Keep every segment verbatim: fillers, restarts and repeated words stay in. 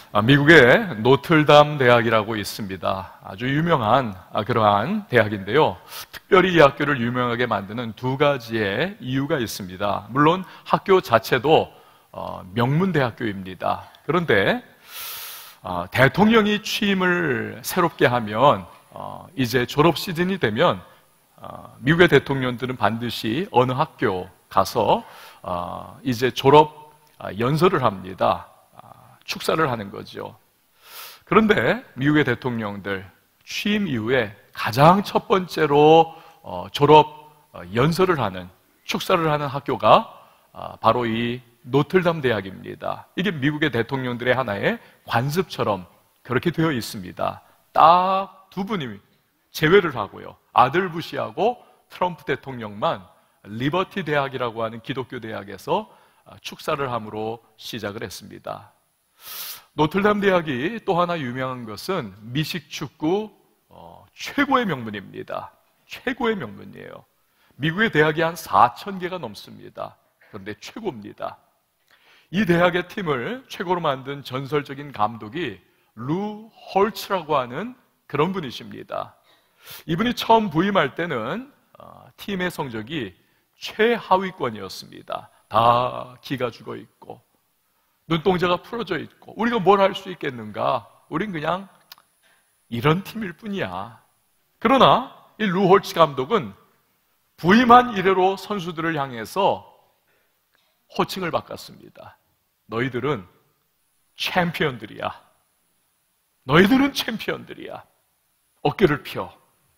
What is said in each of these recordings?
미국의 노틀담 대학이라고 있습니다. 아주 유명한 그러한 대학인데요. 특별히 이 학교를 유명하게 만드는 두 가지의 이유가 있습니다. 물론 학교 자체도 명문대학교입니다. 그런데 대통령이 취임을 새롭게 하면 이제 졸업 시즌이 되면 미국의 대통령들은 반드시 어느 학교 가서 이제 졸업 연설을 합니다. 축사를 하는 거죠. 그런데 미국의 대통령들 취임 이후에 가장 첫 번째로 졸업 연설을 하는, 축사를 하는 학교가 바로 이 노틀담 대학입니다. 이게 미국의 대통령들의 하나의 관습처럼 그렇게 되어 있습니다. 딱 두 분이 제외를 하고요. 아들 부시하고 트럼프 대통령만 리버티 대학이라고 하는 기독교 대학에서 축사를 함으로 시작을 했습니다. 노틀담 대학이 또 하나 유명한 것은 미식축구 어, 최고의 명문입니다. 최고의 명문이에요. 미국의 대학이 한 사천 개가 넘습니다. 그런데 최고입니다. 이 대학의 팀을 최고로 만든 전설적인 감독이 루 홀츠라고 하는 그런 분이십니다. 이분이 처음 부임할 때는 어, 팀의 성적이 최하위권이었습니다. 다 기가 죽어 있고 눈동자가 풀어져 있고 우리가 뭘 할 수 있겠는가? 우린 그냥 이런 팀일 뿐이야. 그러나 이 루 홀츠 감독은 부임한 이래로 선수들을 향해서 호칭을 바꿨습니다. 너희들은 챔피언들이야. 너희들은 챔피언들이야. 어깨를 펴.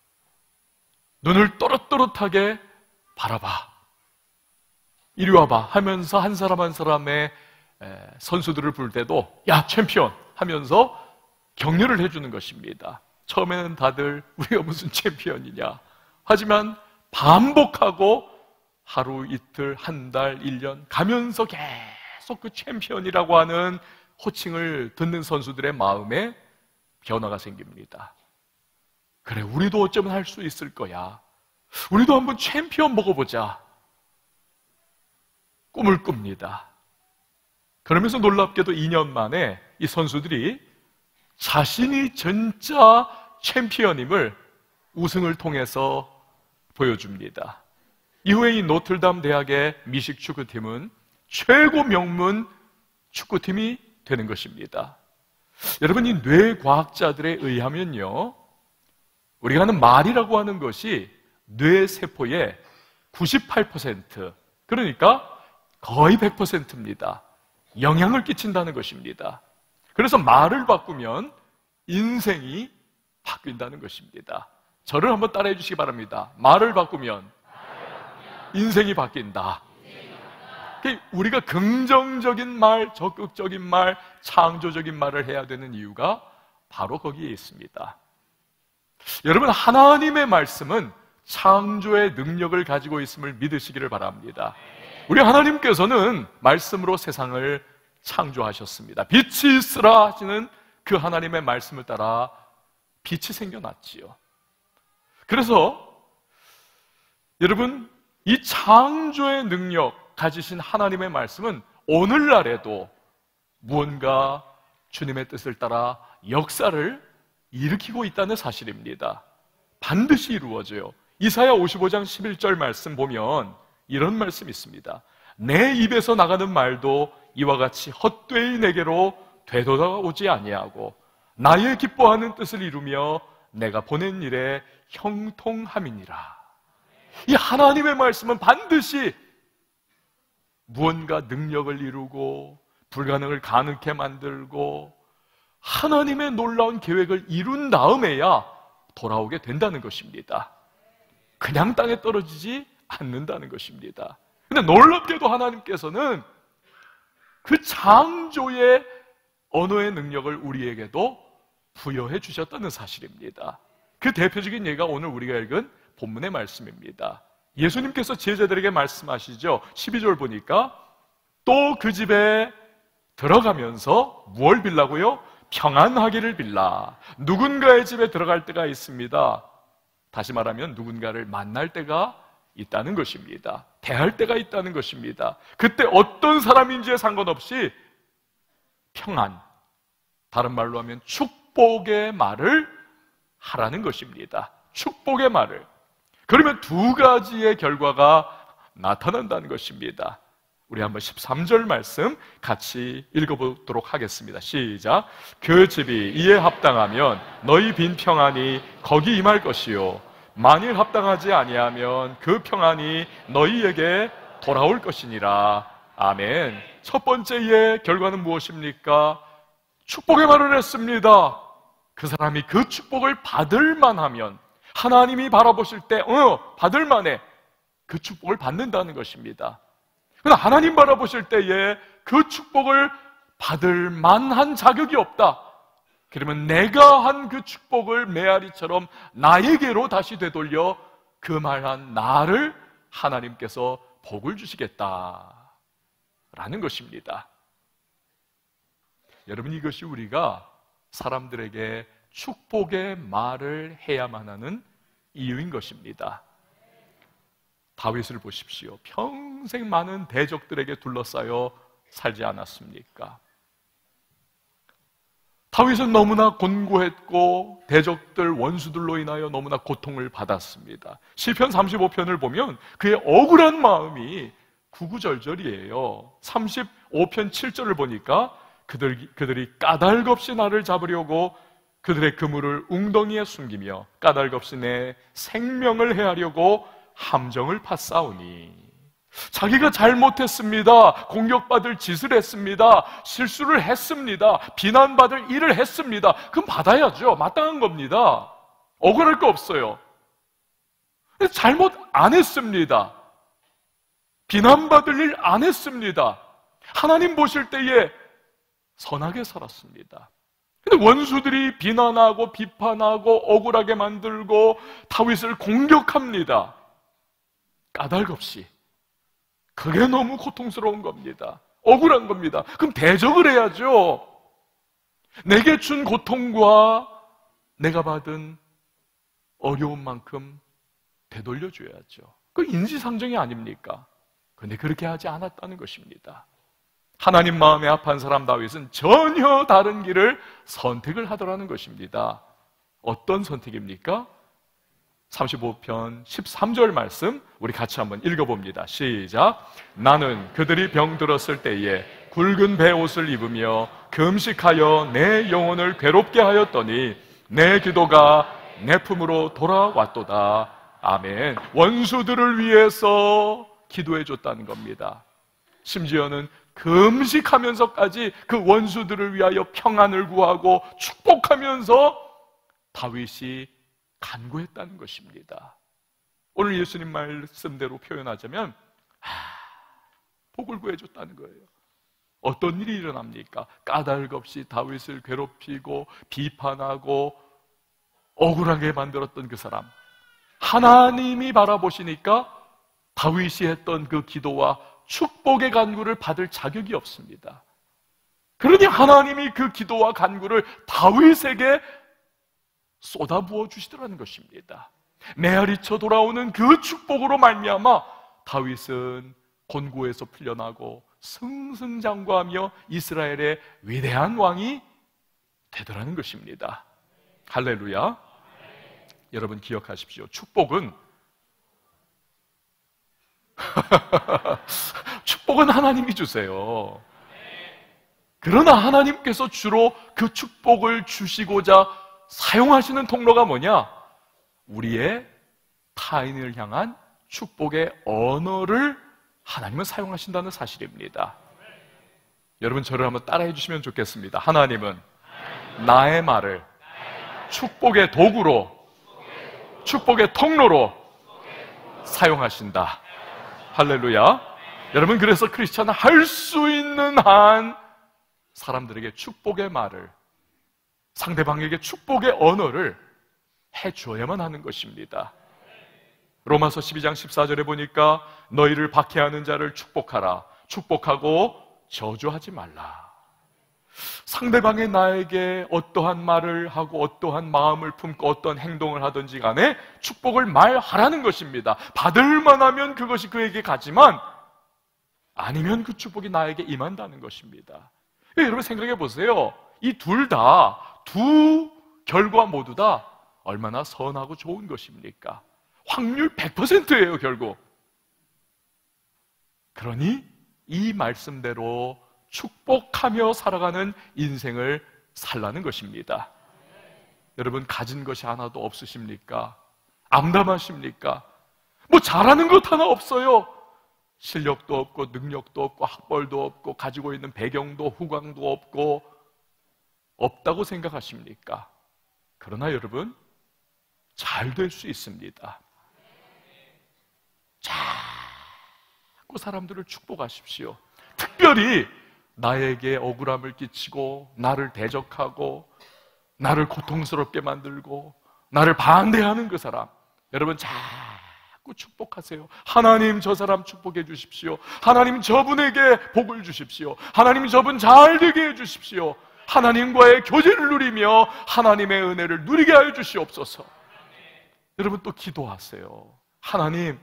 눈을 또렷또렷하게 바라봐. 이리 와봐 하면서 한 사람 한 사람의 선수들을 부를 때도 야 챔피언 하면서 격려를 해주는 것입니다. 처음에는 다들 우리가 무슨 챔피언이냐, 하지만 반복하고 하루 이틀 한 달 일 년 가면서 계속 그 챔피언이라고 하는 호칭을 듣는 선수들의 마음에 변화가 생깁니다. 그래, 우리도 어쩌면 할 수 있을 거야. 우리도 한번 챔피언 먹어보자. 꿈을 꿉니다. 그러면서 놀랍게도 이 년 만에 이 선수들이 자신이 진짜 챔피언임을 우승을 통해서 보여줍니다. 이후에 이 노틀담 대학의 미식 축구팀은 최고 명문 축구팀이 되는 것입니다. 여러분, 이 뇌과학자들에 의하면요, 우리가 하는 말이라고 하는 것이 뇌세포의 구십팔 퍼센트, 그러니까 거의 백 퍼센트입니다. 영향을 끼친다는 것입니다. 그래서 말을 바꾸면 인생이 바뀐다는 것입니다. 저를 한번 따라해 주시기 바랍니다. 말을 바꾸면 인생이 바뀐다. 우리가 긍정적인 말, 적극적인 말, 창조적인 말을 해야 되는 이유가 바로 거기에 있습니다. 여러분, 하나님의 말씀은 창조의 능력을 가지고 있음을 믿으시기를 바랍니다. 우리 하나님께서는 말씀으로 세상을 창조하셨습니다. 빛이 있으라 하시는 그 하나님의 말씀을 따라 빛이 생겨났지요. 그래서 여러분, 이 창조의 능력 가지신 하나님의 말씀은 오늘날에도 무언가 주님의 뜻을 따라 역사를 일으키고 있다는 사실입니다. 반드시 이루어져요. 이사야 오십오 장 십일 절 말씀 보면 이런 말씀이 있습니다. 내 입에서 나가는 말도 이와 같이 헛되이 내게로 되돌아오지 아니하고 나의 기뻐하는 뜻을 이루며 내가 보낸 일에 형통함이니라. 이 하나님의 말씀은 반드시 무언가 능력을 이루고 불가능을 가능케 만들고 하나님의 놀라운 계획을 이룬 다음에야 돌아오게 된다는 것입니다. 그냥 땅에 떨어지지 않는다는 것입니다. 근데 놀랍게도 하나님께서는 그 창조의 언어의 능력을 우리에게도 부여해 주셨다는 사실입니다. 그 대표적인 예가 오늘 우리가 읽은 본문의 말씀입니다. 예수님께서 제자들에게 말씀하시죠. 십이 절 보니까 또 그 집에 들어가면서 무엇을 빌라고요? 평안하기를 빌라. 누군가의 집에 들어갈 때가 있습니다. 다시 말하면 누군가를 만날 때가 있다는 것입니다. 대할 때가 있다는 것입니다. 그때 어떤 사람인지에 상관없이 평안, 다른 말로 하면 축복의 말을 하라는 것입니다. 축복의 말을. 그러면 두 가지의 결과가 나타난다는 것입니다. 우리 한번 십삼 절 말씀 같이 읽어보도록 하겠습니다. 시작. 그 집이 이에 합당하면 너희 빈 평안이 거기 임할 것이요 만일 합당하지 아니하면 그 평안이 너희에게 돌아올 것이니라. 아멘. 첫 번째의 결과는 무엇입니까? 축복의 말을 했습니다. 그 사람이 그 축복을 받을 만하면, 하나님이 바라보실 때 어, 받을 만해, 그 축복을 받는다는 것입니다. 그러나 하나님 바라보실 때에 그 축복을 받을 만한 자격이 없다. 그러면 내가 한 그 축복을 메아리처럼 나에게로 다시 되돌려 그 말한 나를 하나님께서 복을 주시겠다라는 것입니다. 여러분, 이것이 우리가 사람들에게 축복의 말을 해야만 하는 이유인 것입니다. 다윗을 보십시오. 평생 많은 대적들에게 둘러싸여 살지 않았습니까? 다윗은 너무나 곤고했고 대적들, 원수들로 인하여 너무나 고통을 받았습니다. 시편 삼십오 편을 보면 그의 억울한 마음이 구구절절이에요. 삼십오 편 칠 절을 보니까 그들, 그들이 까닭없이 나를 잡으려고 그들의 그물을 웅덩이에 숨기며 까닭없이 내 생명을 해하려고 함정을 팠사오니. 자기가 잘못했습니다. 공격받을 짓을 했습니다. 실수를 했습니다. 비난받을 일을 했습니다. 그럼 받아야죠. 마땅한 겁니다. 억울할 거 없어요. 잘못 안 했습니다. 비난받을 일 안 했습니다. 하나님 보실 때에 선하게 살았습니다. 근데 원수들이 비난하고 비판하고 억울하게 만들고 다윗을 공격합니다. 까닭없이. 그게 너무 고통스러운 겁니다. 억울한 겁니다. 그럼 대적을 해야죠. 내게 준 고통과 내가 받은 어려움만큼 되돌려줘야죠. 그 인지상정이 아닙니까? 그런데 그렇게 하지 않았다는 것입니다. 하나님 마음에 합한 사람 다윗은 전혀 다른 길을 선택을 하더라는 것입니다. 어떤 선택입니까? 삼십오 편 십삼 절 말씀 우리 같이 한번 읽어봅니다. 시작. 나는 그들이 병들었을 때에 굵은 베옷을 입으며 금식하여 내 영혼을 괴롭게 하였더니 내 기도가 내 품으로 돌아왔도다. 아멘. 원수들을 위해서 기도해 줬다는 겁니다. 심지어는 금식하면서까지 그 원수들을 위하여 평안을 구하고 축복하면서 다윗이 간구했다는 것입니다. 오늘 예수님 말씀대로 표현하자면 아, 복을 구해줬다는 거예요. 어떤 일이 일어납니까? 까닭없이 다윗을 괴롭히고 비판하고 억울하게 만들었던 그 사람, 하나님이 바라보시니까 다윗이 했던 그 기도와 축복의 간구를 받을 자격이 없습니다. 그러니 하나님이 그 기도와 간구를 다윗에게 쏟아부어 주시더라는 것입니다. 메아리쳐 돌아오는 그 축복으로 말미암아 다윗은 곤고에서 풀려나고 승승장구하며 이스라엘의 위대한 왕이 되더라는 것입니다. 할렐루야. 여러분 기억하십시오. 축복은 축복은 하나님이 주세요. 그러나 하나님께서 주로 그 축복을 주시고자 사용하시는 통로가 뭐냐? 우리의 타인을 향한 축복의 언어를 하나님은 사용하신다는 사실입니다. 여러분 저를 한번 따라해 주시면 좋겠습니다. 하나님은 나의 말을 축복의 도구로, 축복의 통로로 사용하신다. 할렐루야. 여러분 그래서 크리스찬은 할 수 있는 한 사람들에게 축복의 말을, 상대방에게 축복의 언어를 해줘야만 하는 것입니다. 로마서 십이 장 십사 절에 보니까 너희를 박해하는 자를 축복하라. 축복하고 저주하지 말라. 상대방이 나에게 어떠한 말을 하고 어떠한 마음을 품고 어떤 행동을 하든지 간에 축복을 말하라는 것입니다. 받을 만하면 그것이 그에게 가지만 아니면 그 축복이 나에게 임한다는 것입니다. 여러분 생각해 보세요. 이 둘 다, 두 결과 모두 다 얼마나 선하고 좋은 것입니까? 확률 백 퍼센트예요, 결국. 그러니 이 말씀대로 축복하며 살아가는 인생을 살라는 것입니다. 여러분, 가진 것이 하나도 없으십니까? 암담하십니까? 뭐 잘하는 것 하나 없어요. 실력도 없고 능력도 없고 학벌도 없고 가지고 있는 배경도 후광도 없고 없다고 생각하십니까? 그러나 여러분, 잘 될 수 있습니다. 자꾸 사람들을 축복하십시오. 특별히 나에게 억울함을 끼치고 나를 대적하고 나를 고통스럽게 만들고 나를 반대하는 그 사람, 여러분 자꾸 축복하세요. 하나님, 저 사람 축복해 주십시오. 하나님, 저분에게 복을 주십시오. 하나님, 저분 잘 되게 해 주십시오. 하나님과의 교제를 누리며 하나님의 은혜를 누리게 하여 주시옵소서. 여러분, 또 기도하세요. 하나님,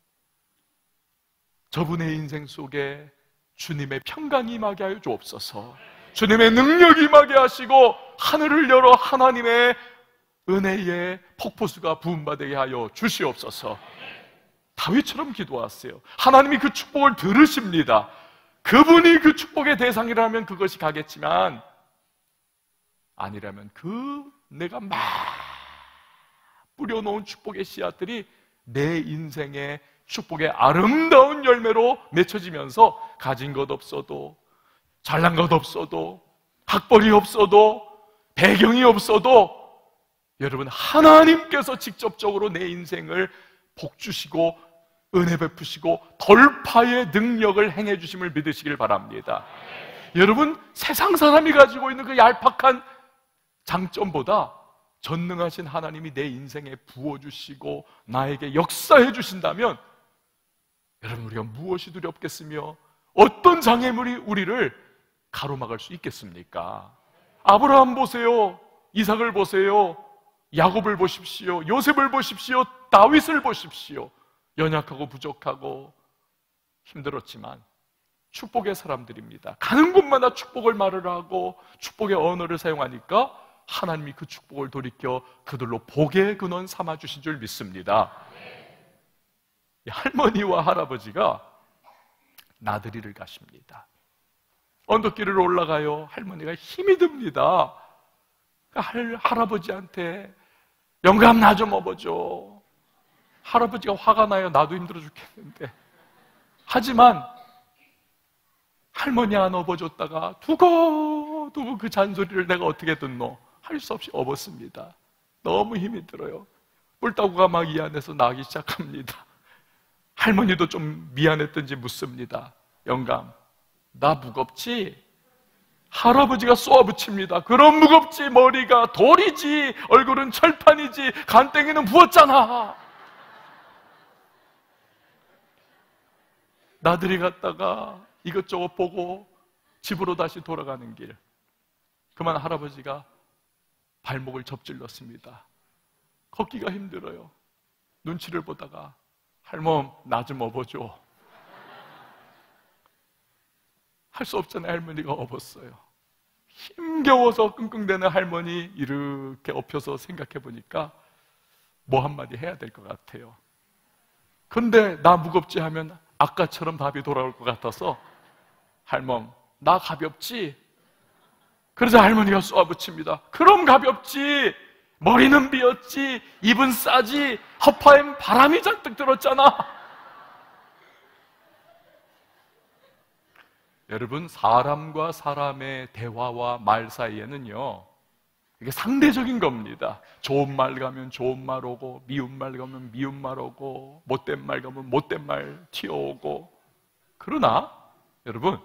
저분의 인생 속에 주님의 평강이 임하게 하여 주옵소서. 주님의 능력이 임하게 하시고 하늘을 열어 하나님의 은혜의 폭포수가 부음받게 하여 주시옵소서. 다윗처럼 기도하세요. 하나님이 그 축복을 들으십니다. 그분이 그 축복의 대상이라면 그것이 가겠지만, 아니라면 그 내가 막 뿌려놓은 축복의 씨앗들이 내 인생의 축복의 아름다운 열매로 맺혀지면서 가진 것 없어도, 잘난 것 없어도, 학벌이 없어도, 배경이 없어도 여러분, 하나님께서 직접적으로 내 인생을 복 주시고 은혜 베푸시고 돌파의 능력을 행해 주심을 믿으시길 바랍니다. 여러분, 세상 사람이 가지고 있는 그 얄팍한 장점보다 전능하신 하나님이 내 인생에 부어주시고 나에게 역사해 주신다면, 여러분, 우리가 무엇이 두렵겠으며 어떤 장애물이 우리를 가로막을 수 있겠습니까? 아브라함 보세요. 이삭을 보세요. 야곱을 보십시오. 요셉을 보십시오. 다윗을 보십시오. 연약하고 부족하고 힘들었지만 축복의 사람들입니다. 가는 곳마다 축복을 말을 하고 축복의 언어를 사용하니까 하나님이 그 축복을 돌이켜 그들로 복의 근원 삼아주신 줄 믿습니다. 할머니와 할아버지가 나들이를 가십니다. 언덕길을 올라가요. 할머니가 힘이 듭니다. 할, 할아버지한테 영감 나 좀 업어줘. 할아버지가 화가 나요. 나도 힘들어 죽겠는데. 하지만 할머니 안 업어줬다가 두고두고 그 잔소리를 내가 어떻게 듣노? 할 수 없이 업었습니다. 너무 힘이 들어요. 뿔따구가 막 이 안에서 나기 시작합니다. 할머니도 좀 미안했던지 묻습니다. 영감, 나 무겁지? 할아버지가 쏘아붙입니다. 그럼 무겁지. 머리가 돌이지, 얼굴은 철판이지, 간땡이는 부었잖아. 나들이 갔다가 이것저것 보고 집으로 다시 돌아가는 길, 그만 할아버지가 발목을 접질렀습니다. 걷기가 힘들어요. 눈치를 보다가 할멈 나 좀 업어줘. 할 수 없잖아요. 할머니가 업었어요. 힘겨워서 끙끙대는 할머니 이렇게 엎혀서 생각해 보니까 뭐 한마디 해야 될 것 같아요. 그런데 나 무겁지 하면 아까처럼 답이 돌아올 것 같아서 할멈 나 가볍지? 그러자 할머니가 쏘아붙입니다. 그럼 가볍지. 머리는 비었지, 입은 싸지, 허파엔 바람이 잔뜩 들었잖아. 여러분, 사람과 사람의 대화와 말 사이에는요, 이게 상대적인 겁니다. 좋은 말 가면 좋은 말 오고, 미운 말 가면 미운 말 오고, 못된 말 가면 못된 말 튀어오고. 그러나 여러분,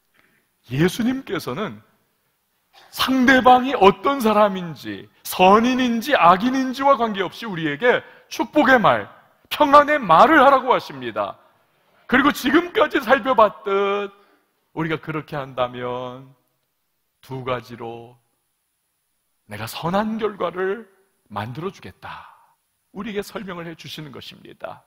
예수님께서는 상대방이 어떤 사람인지, 선인인지 악인인지와 관계없이 우리에게 축복의 말, 평안의 말을 하라고 하십니다. 그리고 지금까지 살펴봤듯 우리가 그렇게 한다면 두 가지로 내가 선한 결과를 만들어주겠다, 우리에게 설명을 해주시는 것입니다.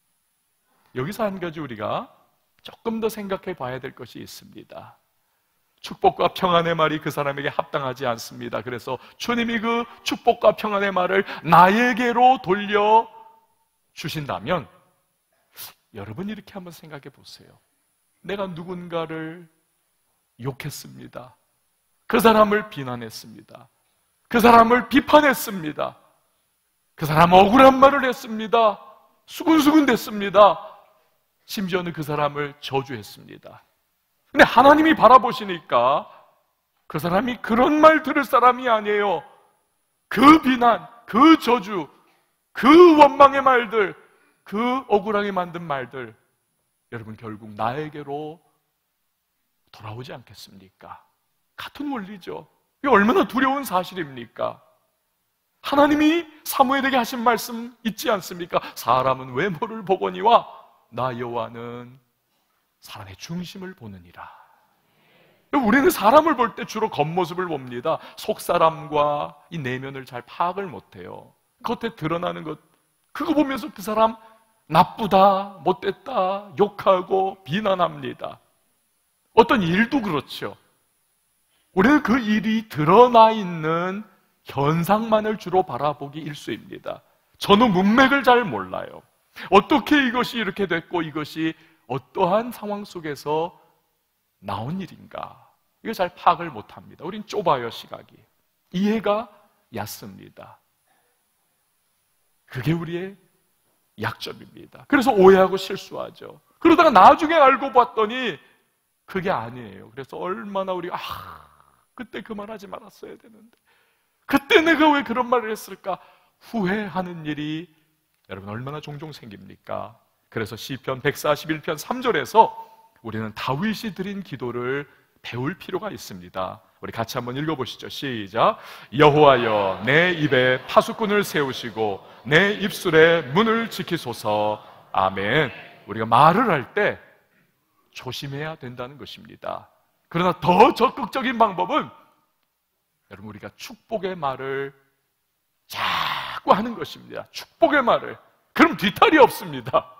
여기서 한 가지 우리가 조금 더 생각해 봐야 될 것이 있습니다. 축복과 평안의 말이 그 사람에게 합당하지 않습니다. 그래서 주님이 그 축복과 평안의 말을 나에게로 돌려 주신다면, 여러분 이렇게 한번 생각해 보세요. 내가 누군가를 욕했습니다. 그 사람을 비난했습니다. 그 사람을 비판했습니다. 그 사람 억울한 말을 했습니다. 수근수근 됐습니다. 심지어는 그 사람을 저주했습니다. 근데 하나님이 바라보시니까 그 사람이 그런 말 들을 사람이 아니에요. 그 비난, 그 저주, 그 원망의 말들, 그 억울하게 만든 말들, 여러분 결국 나에게로 돌아오지 않겠습니까? 같은 원리죠. 이게 얼마나 두려운 사실입니까? 하나님이 사무엘에게 하신 말씀 있지 않습니까? 사람은 외모를 보거니와 나 여호와는 사람의 중심을 보느니라. 우리는 사람을 볼 때 주로 겉모습을 봅니다. 속사람과 이 내면을 잘 파악을 못해요. 겉에 드러나는 것, 그거 보면서 그 사람 나쁘다, 못됐다, 욕하고 비난합니다. 어떤 일도 그렇죠. 우리는 그 일이 드러나 있는 현상만을 주로 바라보기 일쑤입니다. 저는 문맥을 잘 몰라요. 어떻게 이것이 이렇게 됐고 이것이 어떠한 상황 속에서 나온 일인가, 이거 잘 파악을 못합니다. 우린 좁아요, 시각이. 이해가 얕습니다. 그게 우리의 약점입니다. 그래서 오해하고 실수하죠. 그러다가 나중에 알고 봤더니 그게 아니에요. 그래서 얼마나 우리가 아, 그때 그 말 하지 말았어야 되는데, 그때 내가 왜 그런 말을 했을까 후회하는 일이 여러분 얼마나 종종 생깁니까? 그래서 시편 백사십일 편 삼 절에서 우리는 다윗이 드린 기도를 배울 필요가 있습니다. 우리 같이 한번 읽어보시죠. 시작. 여호와여, 내 입에 파수꾼을 세우시고 내 입술에 문을 지키소서. 아멘. 우리가 말을 할 때 조심해야 된다는 것입니다. 그러나 더 적극적인 방법은 여러분 우리가 축복의 말을 자꾸 하는 것입니다. 축복의 말을. 그럼 뒤탈이 없습니다.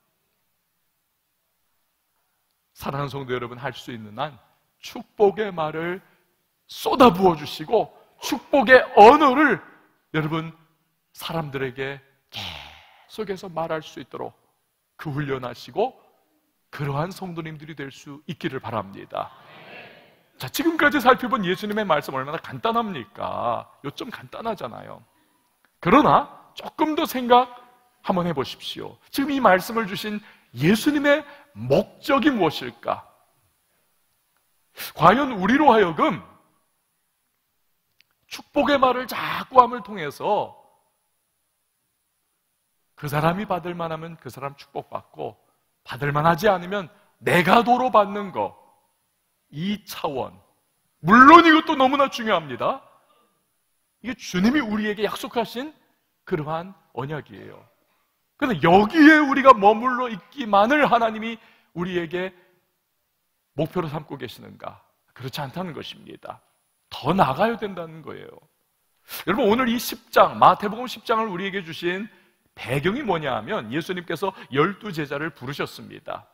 사랑하는 성도 여러분, 할 수 있는 한 축복의 말을 쏟아부어 주시고 축복의 언어를 여러분 사람들에게 계속해서 말할 수 있도록 그 훈련하시고 그러한 성도님들이 될 수 있기를 바랍니다. 자, 지금까지 살펴본 예수님의 말씀 얼마나 간단합니까? 요점 간단하잖아요. 그러나 조금 더 생각 한번 해보십시오. 지금 이 말씀을 주신 예수님의 목적이 무엇일까? 과연 우리로 하여금 축복의 말을 자꾸 함을 통해서 그 사람이 받을 만하면 그 사람 축복받고 받을 만하지 않으면 내가 도로 받는 거, 이 차원, 물론 이것도 너무나 중요합니다. 이게 주님이 우리에게 약속하신 그러한 언약이에요. 그런데 여기에 우리가 머물러 있기만을 하나님이 우리에게 목표로 삼고 계시는가? 그렇지 않다는 것입니다. 더 나가야 된다는 거예요. 여러분, 오늘 이 십 장, 마태복음 십 장을 우리에게 주신 배경이 뭐냐 하면 예수님께서 열두 제자를 부르셨습니다.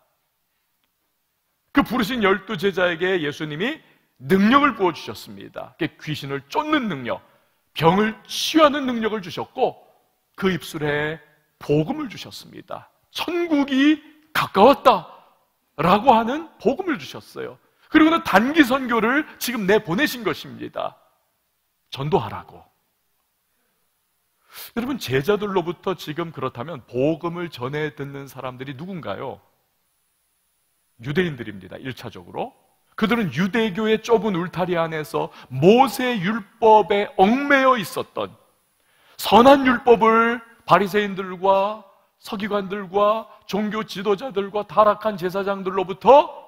그 부르신 열두 제자에게 예수님이 능력을 부어주셨습니다. 귀신을 쫓는 능력, 병을 치유하는 능력을 주셨고 그 입술에 복음을 주셨습니다. 천국이 가까웠다라고 하는 복음을 주셨어요. 그리고는 단기 선교를 지금 내보내신 것입니다. 전도하라고. 여러분, 제자들로부터 지금 그렇다면 복음을 전해 듣는 사람들이 누군가요? 유대인들입니다. 일 차적으로 그들은 유대교의 좁은 울타리 안에서 모세 율법에 얽매여 있었던, 선한 율법을 바리새인들과 서기관들과 종교 지도자들과 타락한 제사장들로부터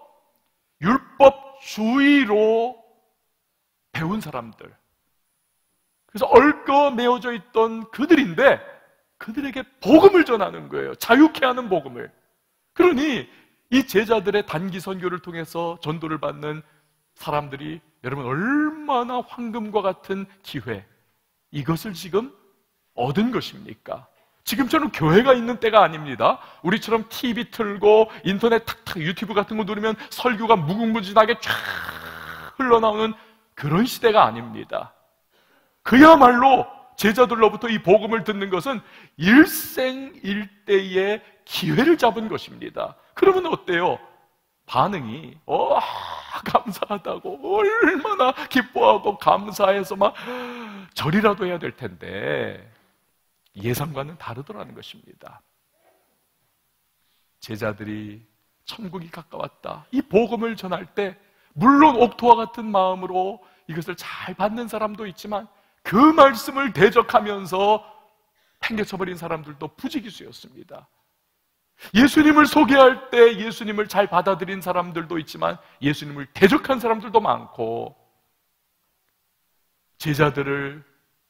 율법주의로 배운 사람들, 그래서 얽어매어져 있던 그들인데 그들에게 복음을 전하는 거예요. 자유케 하는 복음을. 그러니 이 제자들의 단기 선교를 통해서 전도를 받는 사람들이 여러분 얼마나 황금과 같은 기회, 이것을 지금 얻은 것입니까? 지금처럼 교회가 있는 때가 아닙니다. 우리처럼 티비 틀고 인터넷 탁탁 유튜브 같은 거 누르면 설교가 무궁무진하게 쫙 흘러나오는 그런 시대가 아닙니다. 그야말로 제자들로부터 이 복음을 듣는 것은 일생일대의 기회를 잡은 것입니다. 그러면 어때요? 반응이 어 감사하다고, 얼마나 기뻐하고 감사해서 막 절이라도 해야 될 텐데 예상과는 다르더라는 것입니다. 제자들이 천국이 가까웠다, 이 복음을 전할 때 물론 옥토와 같은 마음으로 이것을 잘 받는 사람도 있지만 그 말씀을 대적하면서 팽개쳐버린 사람들도 부지기수였습니다. 예수님을 소개할 때 예수님을 잘 받아들인 사람들도 있지만 예수님을 대적한 사람들도 많고, 제자들을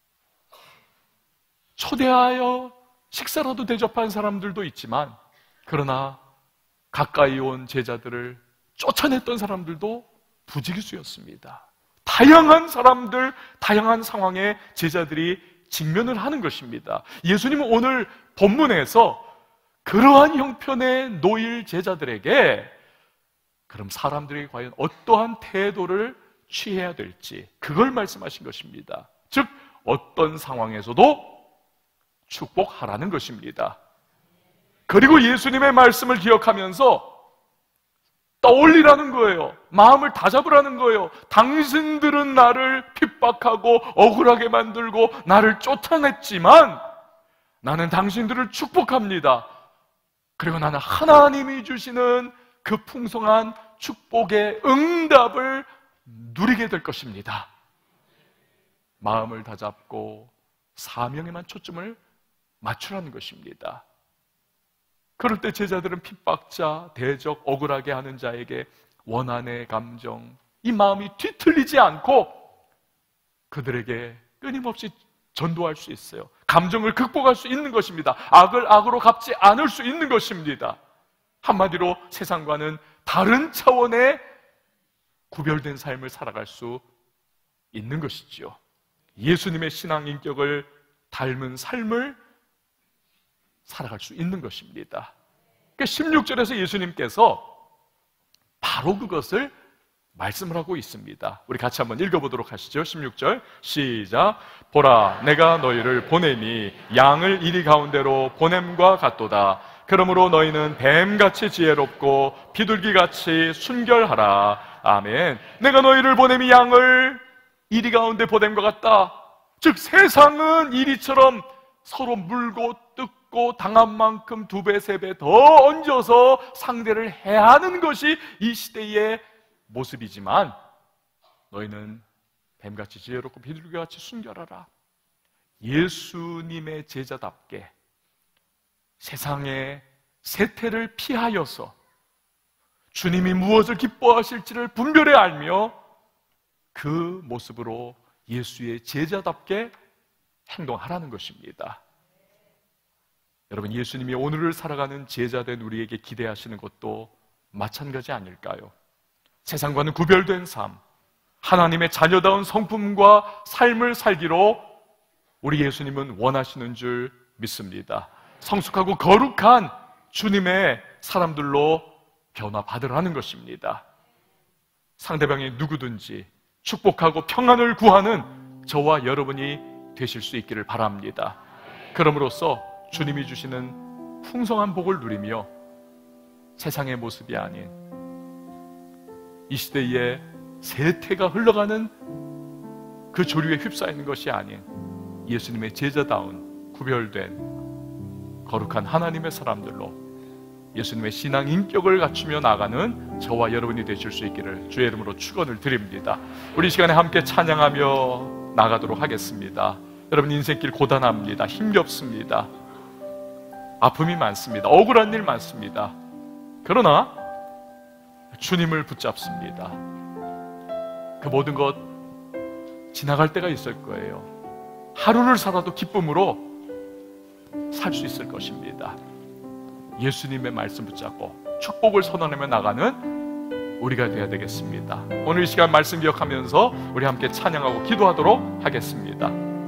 초대하여 식사라도 대접한 사람들도 있지만, 그러나 가까이 온 제자들을 쫓아냈던 사람들도 부지기수였습니다. 다양한 사람들, 다양한 상황에 제자들이 직면을 하는 것입니다. 예수님은 오늘 본문에서 그러한 형편에 놓일 제자들에게 그럼 사람들이 과연 어떠한 태도를 취해야 될지, 그걸 말씀하신 것입니다. 즉 어떤 상황에서도 축복하라는 것입니다. 그리고 예수님의 말씀을 기억하면서 떠올리라는 거예요. 마음을 다잡으라는 거예요. 당신들은 나를 핍박하고 억울하게 만들고 나를 쫓아냈지만 나는 당신들을 축복합니다. 그리고 나는 하나님이 주시는 그 풍성한 축복의 응답을 누리게 될 것입니다. 마음을 다잡고 사명에만 초점을 맞추라는 것입니다. 그럴 때 제자들은 핍박자, 대적, 억울하게 하는 자에게 원한의 감정, 이 마음이 뒤틀리지 않고 그들에게 끊임없이 전도할 수 있어요. 감정을 극복할 수 있는 것입니다. 악을 악으로 갚지 않을 수 있는 것입니다. 한마디로 세상과는 다른 차원의 구별된 삶을 살아갈 수 있는 것이지요. 예수님의 신앙 인격을 닮은 삶을 살아갈 수 있는 것입니다. 그러니까 십육 절에서 예수님께서 바로 그것을 말씀을 하고 있습니다. 우리 같이 한번 읽어보도록 하시죠. 십육 절 시작. 보라, 내가 너희를 보내니 양을 이리 가운데로 보냄과 같도다. 그러므로 너희는 뱀같이 지혜롭고 비둘기같이 순결하라. 아멘. 내가 너희를 보냄이 양을 이리 가운데 보냄과 같다. 즉 세상은 이리처럼 서로 물고 뜯고 당한 만큼 두 배, 세 배 더 얹어서 상대를 해하는 것이 이 시대의 모습이지만 너희는 뱀같이 지혜롭고 비둘기같이 순결하라. 예수님의 제자답게 세상의 세태를 피하여서 주님이 무엇을 기뻐하실지를 분별해 알며 그 모습으로 예수의 제자답게 행동하라는 것입니다. 여러분, 예수님이 오늘을 살아가는 제자된 우리에게 기대하시는 것도 마찬가지 아닐까요? 세상과는 구별된 삶, 하나님의 자녀다운 성품과 삶을 살기로 우리 예수님은 원하시는 줄 믿습니다. 성숙하고 거룩한 주님의 사람들로 변화받으라는 것입니다. 상대방이 누구든지 축복하고 평안을 구하는 저와 여러분이 되실 수 있기를 바랍니다. 그럼으로써 주님이 주시는 풍성한 복을 누리며 세상의 모습이 아닌 이 시대의 세태가 흘러가는 그 조류에 휩싸이는 것이 아닌 예수님의 제자다운 구별된 거룩한 하나님의 사람들로 예수님의 신앙 인격을 갖추며 나가는 저와 여러분이 되실 수 있기를 주의 이름으로 축원을 드립니다. 우리 시간에 함께 찬양하며 나가도록 하겠습니다. 여러분, 인생길 고단합니다. 힘겹습니다. 아픔이 많습니다. 억울한 일 많습니다. 그러나 주님을 붙잡습니다. 그 모든 것 지나갈 때가 있을 거예요. 하루를 살아도 기쁨으로 살 수 있을 것입니다. 예수님의 말씀 붙잡고 축복을 선언하며 나가는 우리가 되어야 되겠습니다. 오늘 이 시간 말씀 기억하면서 우리 함께 찬양하고 기도하도록 하겠습니다.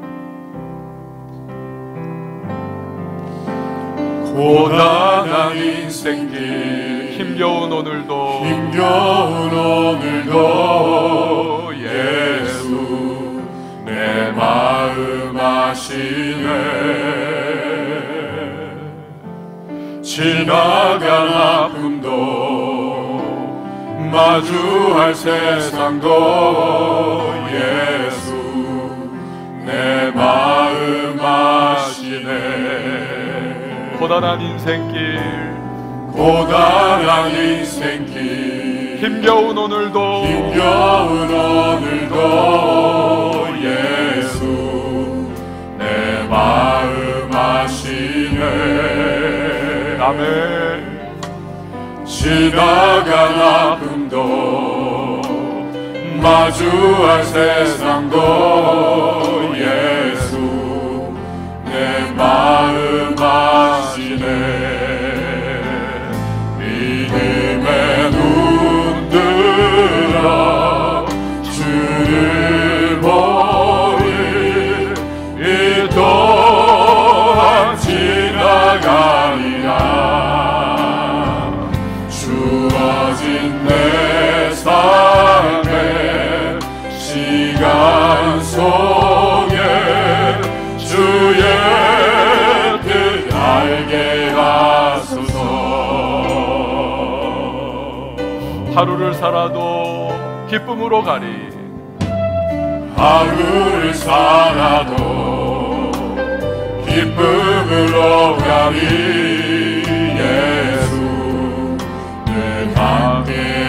고단한 인생길 힘겨운 오늘도 힘겨운 오늘도 예수 내 마음 아시네. 지나간 아픔도 마주할 세상도 예수 내 마음 아시네. 고단한 인생길 고단한 인생길 힘겨운 오늘도 힘겨운 오늘도 예수 내 마음 아시네. 아멘. 지나간 아픔도 마주할 세상도 예수 내 마음 아시네. 믿음의 눈 들어 주를 보리 이 또한 지나가리라. 주어진 내 삶의 시간 속에 주의 뜻 알게 하소서. 하루를 살아도 기쁨으로 가리. 하루를 살아도 기쁨으로 가리. 예수 늘 함께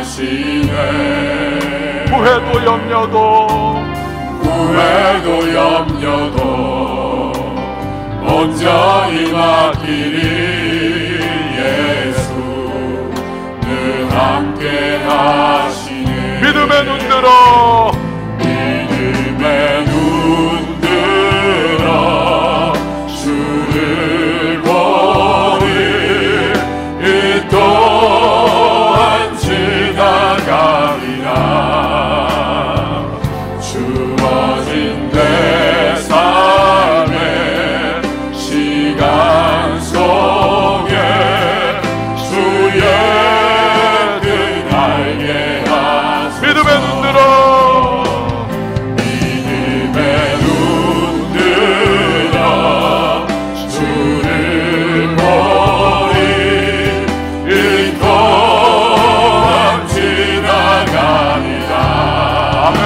하시네. 후회도 염려도 후회도 염려도 온전히 맡기리. 예수 늘 함께 하시네. 믿음의 눈 들어 믿음의 눈 들어 주를 보리 이 또한 지나가리라. 주어진 내 삶의 시간 속에 주의 뜻 알게 하소서. 믿음의 눈 들어 믿음의 눈 들어 주를 보리 이 또한 지나가리라. 아멘.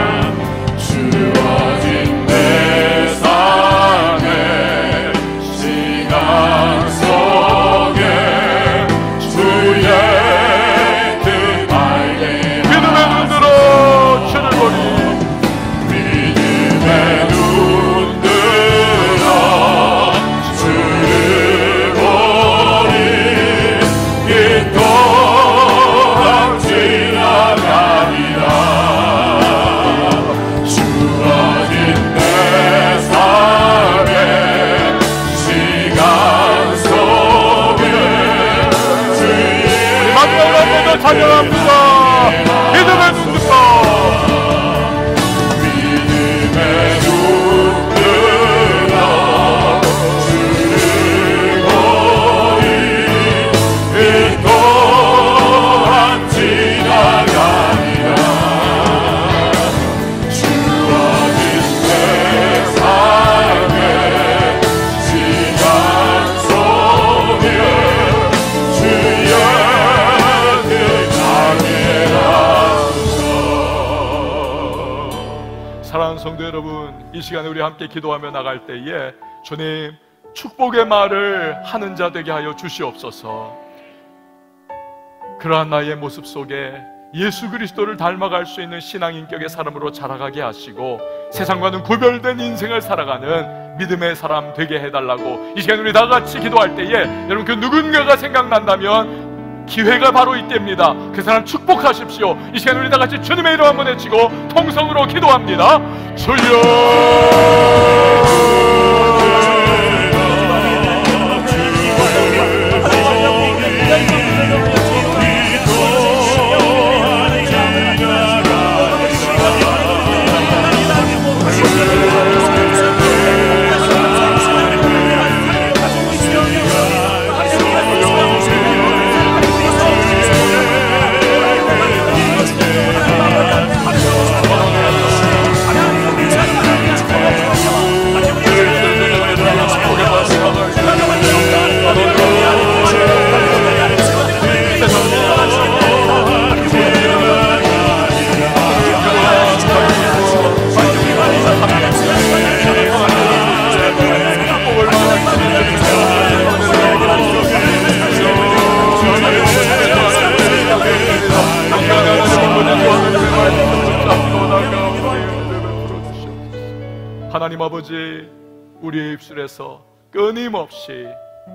주어진 내 삶의 시간 속에 주의 뜻 알게 믿음의 눈 들어 주를 보리. 믿음의 눈 들어 주를 보리 이 또한 지나가리라. 주어진 내 삶의 시간 속에 주의 마지막으로 한 번 더 찬양합니다. 믿음의 눈 들어 믿음의 눈 들어 주를 보리 이 또한 지나가리라. 주어진 내 삶의 시간 속에 주의 뜻 알게 하소서. 사랑하는 성도 여러분, 이 시간에 우리 함께 기도하며 나갈 때에 주님 축복의 말을 하는 자 되게 하여 주시옵소서. 그러한 나의 모습 속에 예수 그리스도를 닮아갈 수 있는 신앙인격의 사람으로 자라가게 하시고 세상과는 구별된 인생을 살아가는 믿음의 사람 되게 해달라고 이 시간 우리 다 같이 기도할 때에 여러분 그 누군가가 생각난다면 기회가 바로 이때입니다. 그 사람 축복하십시오. 이 시간 우리 다 같이 주님의 이름 한번 외치고 통성으로 기도합니다. 주여 하나님 아버지, 우리의 입술에서 끊임없이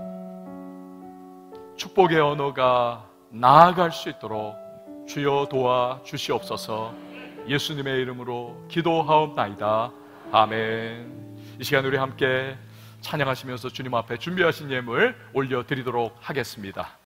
축복의 언어가 나아갈 수 있도록 주여 도와 주시옵소서. 예수님의 이름으로 기도하옵나이다. 아멘. 이 시간 우리 함께 찬양하시면서 주님 앞에 준비하신 예물 올려드리도록 하겠습니다.